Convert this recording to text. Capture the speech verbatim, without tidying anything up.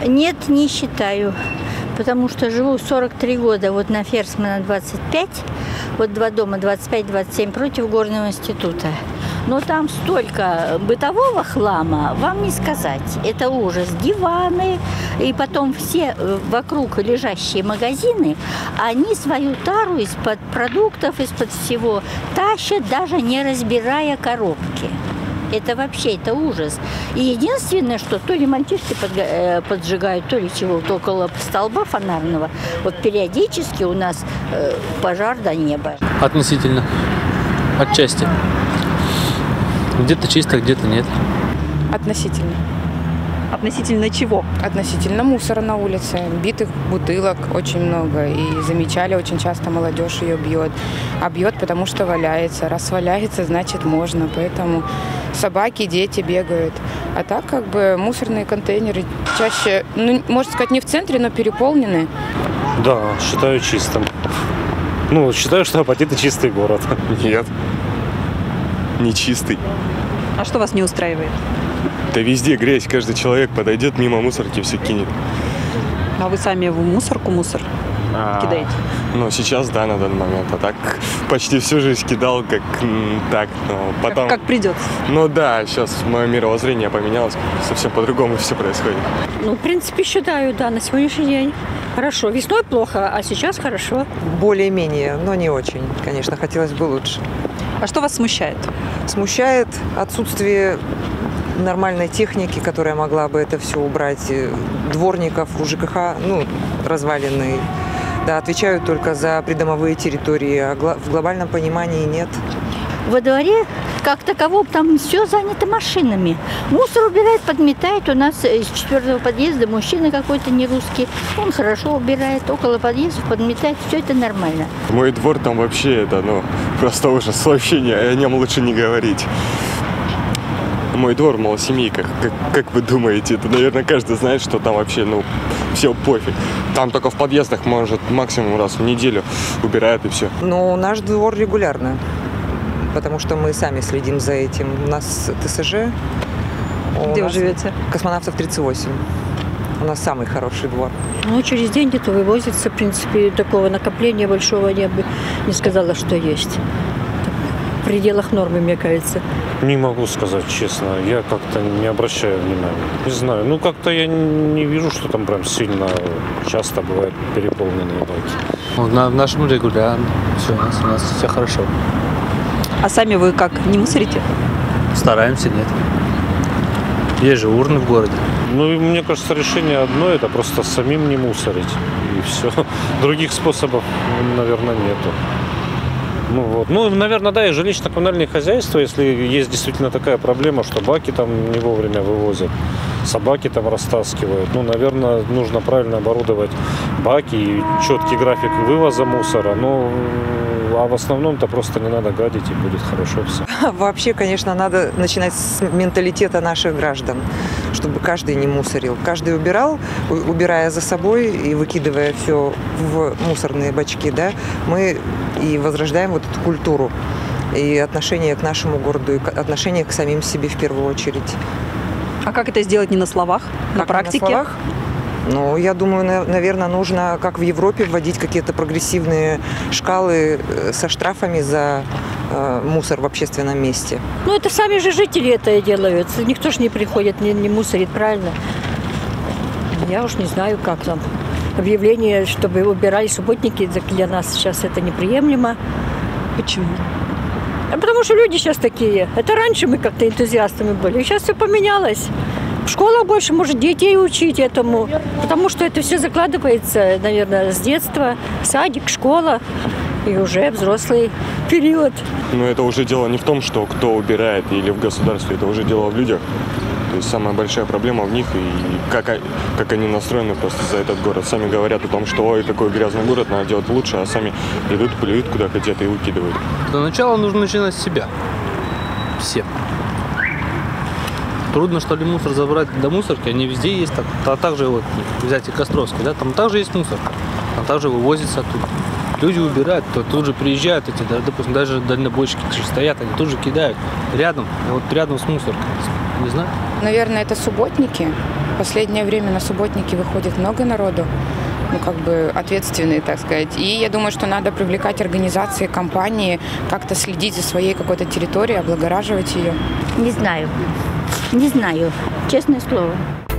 Нет, не считаю. Потому что живу сорок три года вот на Ферсмана двадцать пять, вот два дома двадцать пять двадцать семь против Горного института. Но там столько бытового хлама, вам не сказать. Это ужас. Диваны и потом все вокруг лежащие магазины, они свою тару из-под продуктов, из-под всего тащат, даже не разбирая коробки. Это вообще, это ужас. И единственное, что то ли мальчишки поджигают, то ли чего, то около столба фонарного. Вот периодически у нас э, пожар до неба. Относительно. Отчасти. Где-то чисто, где-то нет. Относительно. Относительно чего? Относительно мусора на улице. Битых бутылок очень много. И замечали, очень часто молодежь ее бьет. А бьет, потому что валяется. Раз валяется, значит можно. Поэтому собаки, дети бегают. А так как бы мусорные контейнеры чаще, ну, можно сказать, не в центре, но переполнены. Да, считаю чистым. Ну, считаю, что Апатит — чистый город. Нет, не чистый. А что вас не устраивает? Да везде грязь, каждый человек подойдет мимо мусорки, все кинет. А вы сами в мусорку мусор а, кидаете? Ну, сейчас, да, на данный момент. А так почти всю жизнь кидал, как так. Но потом... Как, как придется? Ну да, сейчас мое мировоззрение поменялось, совсем по-другому все происходит. Ну, в принципе, считаю, да, на сегодняшний день хорошо. Весной плохо, а сейчас хорошо. Более-менее, но не очень. Конечно, хотелось бы лучше. А что вас смущает? Смущает отсутствие нормальной техники, которая могла бы это все убрать. Дворников у ЖКХ, ну, разваленные, да, отвечают только за придомовые территории, а в глобальном понимании нет. Во дворе, как таково, там все занято машинами. Мусор убирает, подметает. У нас из четвертого подъезда мужчина какой-то не русский. Он хорошо убирает, около подъездов подметает. Все это нормально. Мой двор там вообще это, ну, просто ужас. Вообще не, о нем лучше не говорить. Мой двор в малосемейках. Как, как вы думаете, это, наверное, каждый знает, что там вообще, ну, все пофиг. Там только в подъездах, может, максимум раз в неделю убирают и все. Но наш двор регулярно, потому что мы сами следим за этим. У нас ТСЖ. Где вы живете? Космонавтов тридцать восемь. У нас самый хороший двор. Ну, через день где-то вывозится, в принципе, такого накопления большого я бы не сказала, что есть. В пределах нормы, мне кажется. Не могу сказать честно, я как-то не обращаю внимания. Не знаю, ну как-то я не вижу, что там прям сильно часто бывают переполненные баки. Ну, на, в нашем регулярно. Все, у нас, у нас все хорошо. А сами вы как, не мусорите? Стараемся, нет. Есть же урны в городе. Ну, и мне кажется, решение одно, это просто самим не мусорить. И все. Других способов, наверное, нету. Ну, вот. Ну, наверное, да, и жилищно-коммунальные хозяйства, если есть действительно такая проблема, что баки там не вовремя вывозят, собаки там растаскивают. Ну, наверное, нужно правильно оборудовать баки и четкий график вывоза мусора. Ну, а в основном-то просто не надо гадить, и будет хорошо все. Вообще, конечно, надо начинать с менталитета наших граждан, чтобы каждый не мусорил. Каждый убирал, убирая за собой и выкидывая все в мусорные бачки, да, мы и возрождаем вот эту культуру и отношение к нашему городу, и отношение к самим себе в первую очередь. А как это сделать не на словах, как на практике? На словах? Ну, я думаю, наверное, нужно, как в Европе, вводить какие-то прогрессивные шкалы со штрафами за э, мусор в общественном месте. Ну, это сами же жители это и делают. Никто же не приходит, не, не мусорит, правильно? Я уж не знаю, как там. Объявление, чтобы убирали субботники, для нас сейчас это неприемлемо. Почему? А потому что люди сейчас такие. Это раньше мы как-то энтузиастами были. Сейчас все поменялось. В школах больше может детей учить этому, потому что это все закладывается, наверное, с детства, садик, школа и уже взрослый период. Но это уже дело не в том, что кто убирает или в государстве, это уже дело в людях. То есть самая большая проблема в них и как, как они настроены просто за этот город. Сами говорят о том, что ой, какой грязный город, надо делать лучше, а сами идут, плюют куда хотят и выкидывают. Для начала нужно начинать с себя. Всем. Трудно, что ли, мусор забрать до мусорки, они везде есть. Так, а также вот взять и Костровский, да, там также есть мусорка, там также вывозится оттуда. Люди убирают, то тут же приезжают эти, допустим, даже дальнобойщики стоят, они тут же кидают рядом, вот рядом с мусоркой. Не знаю. Наверное, это субботники. В последнее время на субботники выходит много народу, ну, как бы ответственные, так сказать. И я думаю, что надо привлекать организации, компании, как-то следить за своей какой-то территорией, облагораживать ее. Не знаю. Не знаю. Честное слово.